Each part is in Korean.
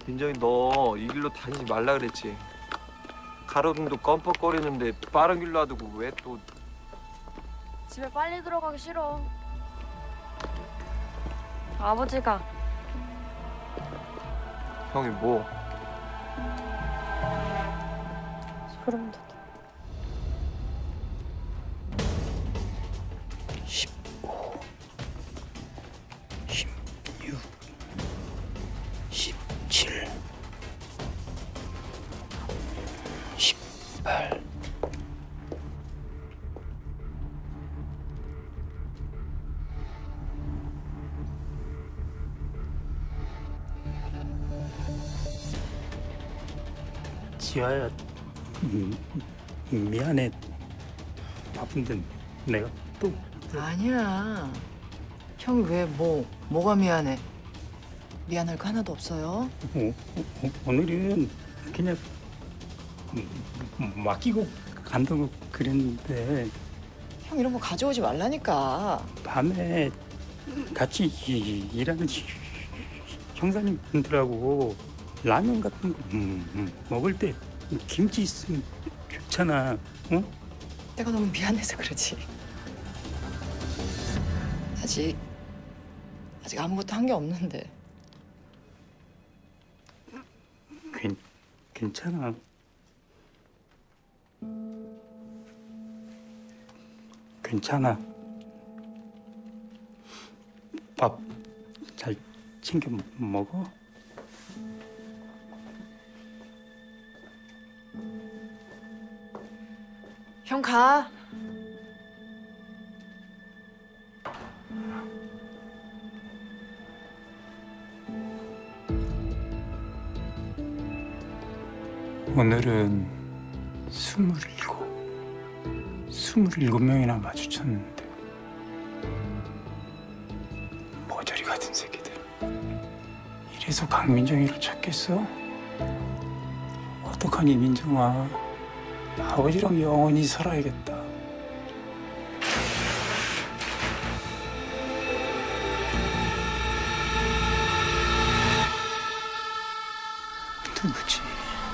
민정이 너 이 길로 다니지 말라 그랬지. 가로등도 껌뻑거리는데 빠른 길로 놔두고 왜 또... 집에 빨리 들어가기 싫어. 아버지가. 형이 뭐? 소름 돋아. 15, 16, 17, 18. 지아야, 미안해. 바쁜데 내가 또... 아니야. 형이 왜 뭐가 미안해? 미안할 거 하나도 없어요. 오늘은 그냥 맡기고 간다고 그랬는데 형 이런 거 가져오지 말라니까. 밤에 같이 일하는 형사님들하고 라면 같은 거 먹을 때 김치 있으면 좋잖아. 어? 내가 너무 미안해서 그러지. 아직 아무것도 한 게 없는데. 괜찮아. 괜찮아. 밥 잘 챙겨 먹어. 형 가. 오늘은 27명이나 마주쳤는데 모조리 같은 새끼들. 이래서 강민정이를 찾겠어? 어떡하니 민정아. 아버지랑 영원히 살아야겠다. 누구지?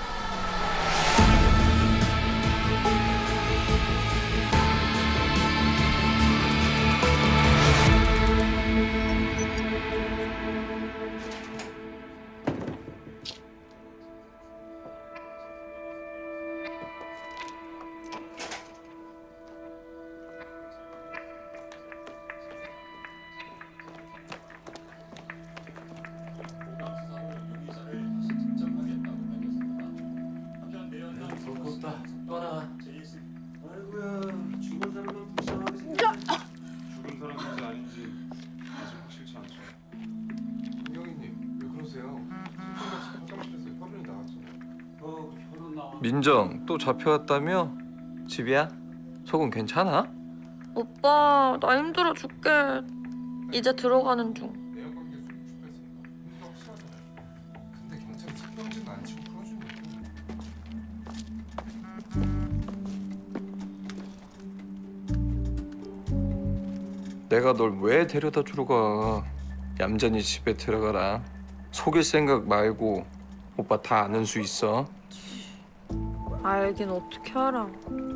민정 또 잡혀왔다며? 집이야? 속은 괜찮아? 오빠, 나 힘들어 죽게. 이제 들어가는 중. 근데 경찰이 책임지는 안 치고 풀어주는 거. 내가 널 왜 데려다 주러 가? 얌전히 집에 들어가라. 속일 생각 말고. 오빠 다 아는 수 있어. 알긴 어떻게 알아.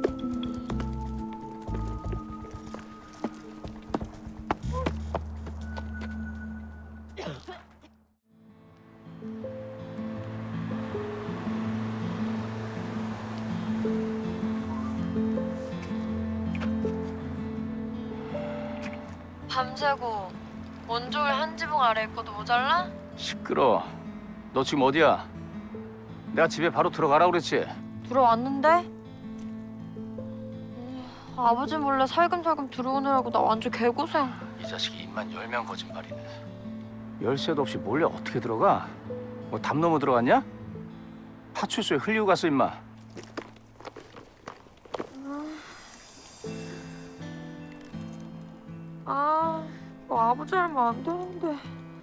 밤새고 온종일 한 지붕 아래 있고도 모자라? 시끄러. 너 지금 어디야? 내가 집에 바로 들어가라고 그랬지? 들어왔는데? 아버지 몰래 살금살금 들어오느라고 나 완전 개고생. 이 자식이 입만 열면 거짓말이네. 열쇠도 없이 몰래 어떻게 들어가? 뭐 담 넘어 들어갔냐? 파출소에 흘리고 갔어 임마. 뭐 아버지 알면 안 되는데.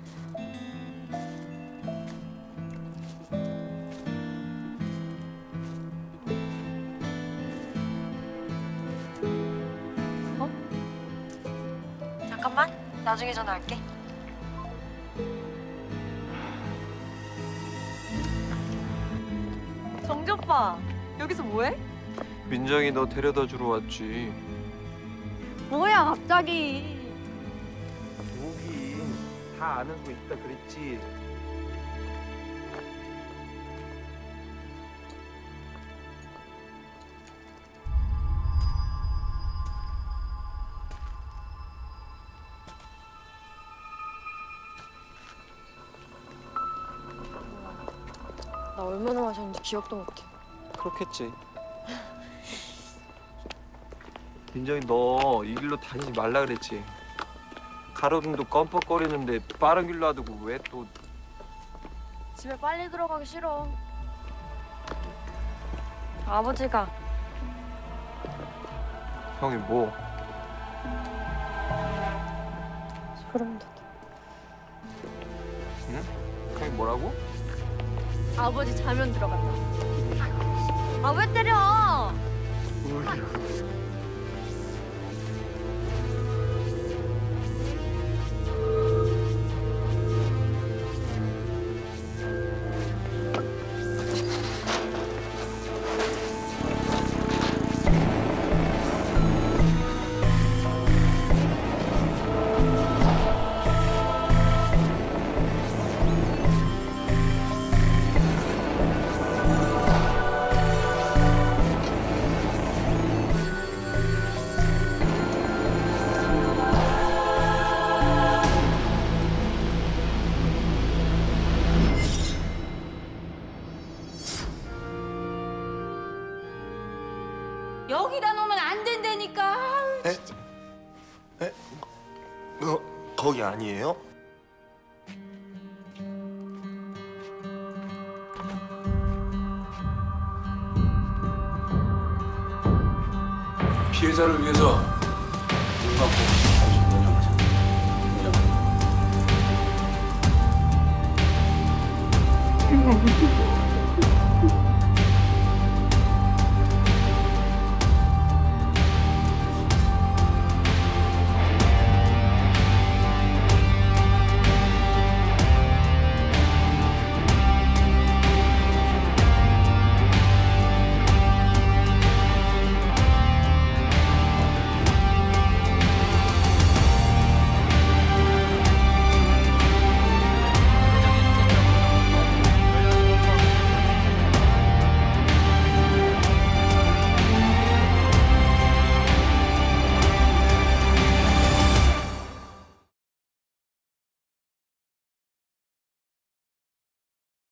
잠깐만, 나중에 전화할게. 영재 오빠 여기서 뭐해? 민정이 너 데려다 주러 왔지. 뭐야 갑자기? 오긴 다 아는 거 있다 그랬지. 나 얼마나 마셨는지 기억도 못해. 그렇겠지. 민정이 너 이 길로 다니지 말라 그랬지. 가로등도 껌뻑거리는데 빠른 길로 놔두고 왜 또 집에 빨리 들어가기 싫어. 아버지가 형이 뭐? 소름 돋아. 응? 형이 뭐라고? 아버지 자면 들어간다. 아 왜 때려? 여기다 놓으면 안 된다니까. 거기 아니에요? 피해자를 위해서 음.